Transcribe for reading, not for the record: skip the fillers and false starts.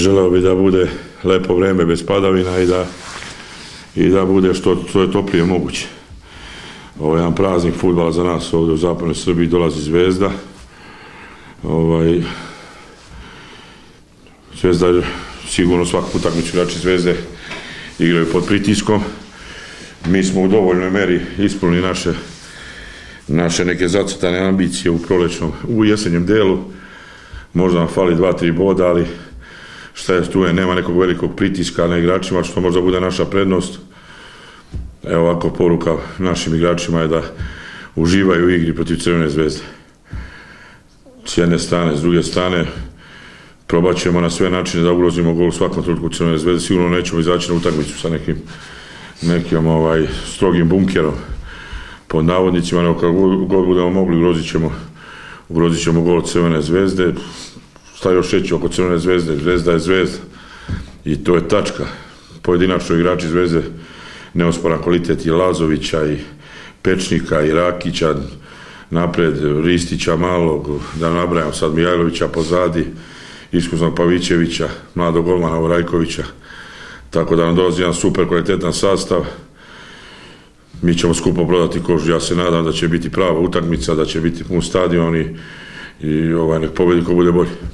želeo bi da bude lepo vreme bez padavina i da bude što je toplije moguće. Ovo je jedan praznik fudbala za nas ovdje u zapadnoj Srbiji, dolazi Zvezda. Zvezda, sigurno svaku utakmicu igrači Zvezde igraju pod pritiskom. Mi smo u dovoljnoj meri ispunili naše neke zacrtane ambicije u jesenjem delu. Možda nam fali 2-3 boda, ali šta je tu, nema nekog velikog pritiska na igračima, što možda bude naša prednost. Evo ovako, poruka našim igračima je da uživaju u igri protiv Crvene Zvezde. S jedne strane, s druge strane, probat ćemo na sve načine da ugrozimo gol u svakom trenutku Crvene Zvezde. Sigurno nećemo izaći na utakmicu sa nekim strogim bunkerom pod navodnicima, nego kad god budemo mogli ugrozit ćemo gol Crvene Zvezde. Šta još reći oko Crvene Zvezde? Zvezda je Zvezda i to je tačka. Pojedinačno igrači Zvezde, neosporan kvalitet i Lazovića i Pečnika i Rakića napred, Ristića malog, da nabrajam sad Mijajlovića pozadi, iskusnog Pavićevića, mladog golmana Rajkovića, tako da nam dolazi jedan super kvalitetan sastav. Mi ćemo skupo prodati kožu, ja se nadam da će biti prava utakmica, da će biti pun stadion i nek pobedi ko bude bolji.